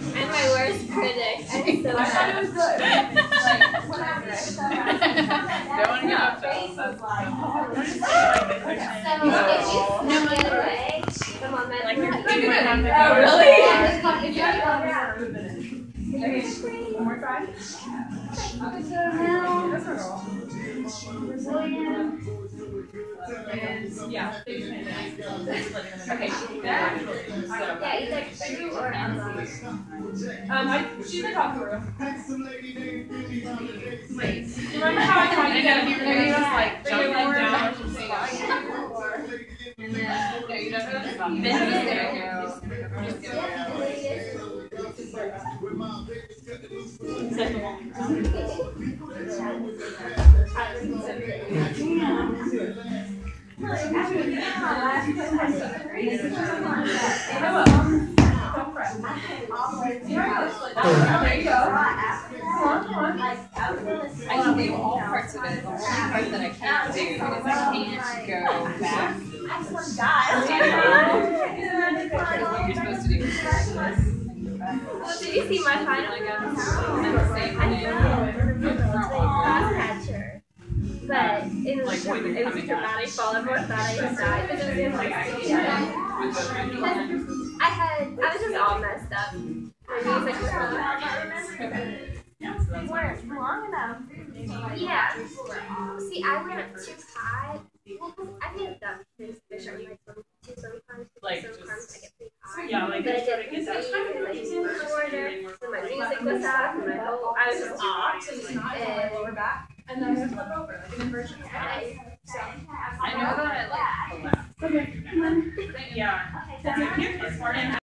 I'm my worst critic. I'm so I thought it was good. Like, whatever. Don't want to get up to us. No other way. Come on, man. Like you're Like, doing it. Oh, really? Yeah. One more time? That's our goal. And, yeah. Okay, that. Yeah, either true or unlocked. She's been talking to her. Wait. Remember how I tried to get you like jump down or something? And then, Yeah, you don't know that about then I can do all parts of it. The only part that I can't do is I can't go back. You're supposed to do. Well, did you see my final? And the same thing. Catcher. But it was a dramatic fall. Everyone thought I just died because it was in like I was just all messed up. My music was long enough. Yeah. See, I went up too high. Well, I ended up fish on like two sometimes. Like sometimes I get pretty high. Yeah, like but I didn't get that shorter. So my music was out, and I was just off. And lower back. And then we'll flip over, like an inversion. I I know that I like collapse. Okay. Yeah. Okay, It's part of